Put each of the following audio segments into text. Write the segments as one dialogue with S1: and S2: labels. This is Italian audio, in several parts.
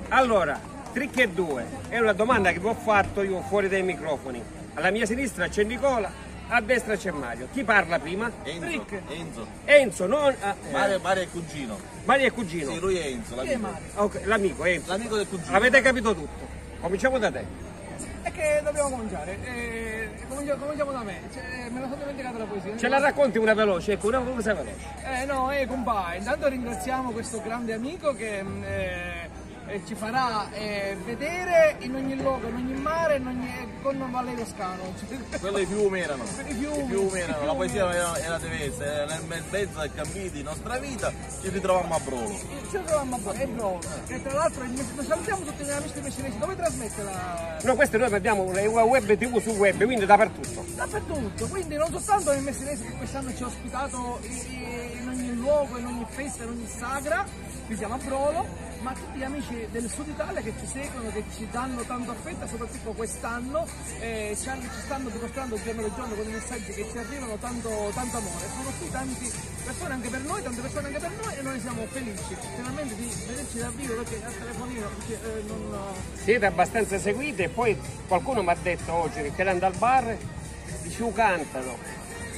S1: Allora, Trick e 2 è una domanda che vi ho fatto io fuori dai microfoni. Alla mia sinistra c'è Nicola, a destra c'è Mario. Chi parla prima?
S2: Enzo.
S1: Enzo, non...
S2: Mario è il cugino.
S1: Mario è cugino.
S2: Sì, lui è Enzo, l'amico.
S1: Ok, l'amico Enzo.
S2: L'amico del cugino.
S1: Avete capito tutto. Cominciamo da te.
S3: È che dobbiamo cominciare. Cominciamo da me. Me la sono dimenticata la poesia.
S1: Ce la racconti una veloce? Ecco, una cosa veloce.
S3: No, compare. Intanto ringraziamo questo grande amico che ci farà vedere in ogni luogo, in ogni mare, con Valle Toscano.
S2: Quello i fiumi erano.
S3: I fiumi
S2: erano. La poesia era diversa, era nel mezzo del cammino di nostra vita, ci ritrovammo a Brolo.
S3: Ci troviamo a Brolo. E tra l'altro salutiamo tutti gli amici messinesi. Dove trasmette la...
S1: No, questo noi abbiamo una web TV sul web, quindi dappertutto.
S3: Dappertutto, quindi non soltanto nel messinese che quest'anno ci ha ospitato in ogni luogo, in ogni festa, in ogni sagra, qui siamo a Brolo, ma tutti gli amici del sud Italia che ci seguono, che ci danno tanto affetto, soprattutto quest'anno ci stanno dimostrando giorno per giorno con i messaggi che ci arrivano tanto amore. Sono qui tante persone anche per noi, tante persone anche per noi e noi siamo felici finalmente di vederci dal vivo perché al telefonino non...
S1: Siete abbastanza seguiti e poi qualcuno mi ha detto oggi che andando al bar dice cantano.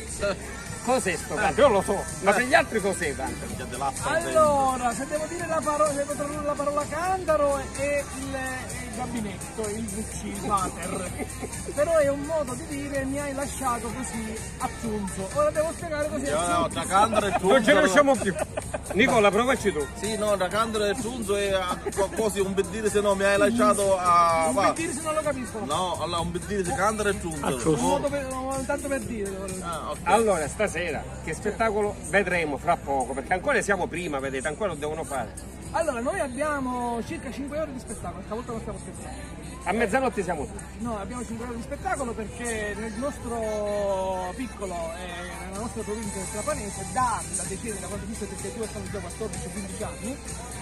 S1: Cos'è sto canto? Io lo so, ma per gli altri cos'è canto?
S3: Allora, se devo dire la parola cantaro è il gabinetto, il WC, il water. Però è un modo di dire mi hai lasciato così attunzo. Ora devo spiegare così.
S2: No, da cantaro e tunzo.
S1: Non ce ne riusciamo più. Nicola, provaci tu.
S2: Sì, no, da cantaro e tunzo è qualcosa, un per dire se no mi hai lasciato a...
S3: Un per dire se non lo capiscono.
S2: No, allora un per dire se cantaro e tunzo.
S3: Tanto per dire.
S2: Okay.
S1: Allora, stasera, che spettacolo vedremo fra poco? Perché ancora siamo prima, vedete, ancora lo devono fare.
S3: Allora, noi abbiamo circa 5 ore di spettacolo, stavolta non stiamo scherzando.
S1: A mezzanotte siamo tutti.
S3: No, abbiamo 5 ore di spettacolo perché nel nostro piccolo, nella nostra provincia del Trapanese, da decenni, da quando esiste il TG2 sono già 14-15 anni,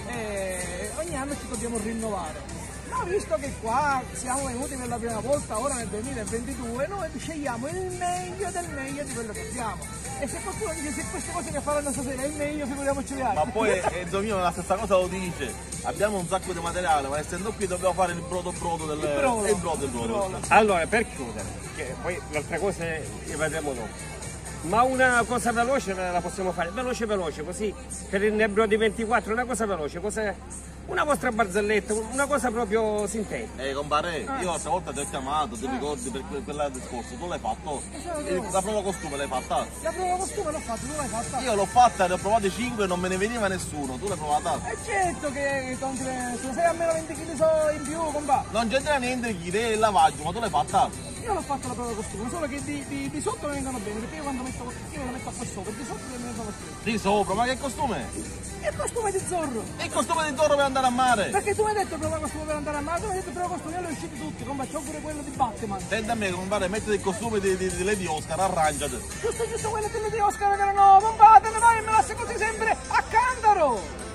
S3: ogni anno ci dobbiamo rinnovare. Ma visto che qua siamo venuti per la prima volta, ora nel 2022, noi scegliamo il meglio del meglio di quello che abbiamo. E se qualcuno dice se queste cose che faranno stasera è il meglio, figuriamoci gli altri.
S2: Ma poi Enzo mio la stessa cosa lo dice, abbiamo un sacco di materiale, ma essendo qui dobbiamo fare il brodo del... Il brodo.
S1: Allora, per chiudere, che poi le altre cose le vedremo dopo. Ma una cosa veloce la possiamo fare, veloce, così, per il Nebro di 24, una cosa veloce, una vostra barzelletta, una cosa proprio sintetica.
S2: Compare, io l'altra volta ti ho chiamato, ti ricordi per quella del scorso, tu l'hai fatto? La prova costume l'hai fatta?
S3: La prova costume l'ho fatta, tu l'hai fatta?
S2: Io l'ho fatta, ne ho provate 5 e non me ne veniva nessuno, tu l'hai provata?
S3: È certo che se sei almeno 20 kg in più, compà.
S2: Non c'entra niente chi è il lavaggio, ma tu l'hai fatta?
S3: Io l'ho fatto la prova costume, solo che di sotto mi vengono bene, perché io quando metto io lo metto qua sopra, di sotto mi vengono bene.
S2: Di sopra, ma che costume?
S3: Il costume di Zorro!
S2: Il costume di Zorro per andare a mare!
S3: Perché tu mi hai detto prova costume per andare a mare, tu mi hai detto prova costume, io li ho usciti tutti, come c'ho pure quello di Batman.
S2: Senti a me, compare, mettiti il costume di Lady Oscar, arrangiati.
S3: Giusto quello di Oscar, no, combattere, no, e me lascia così sempre a Cantaro!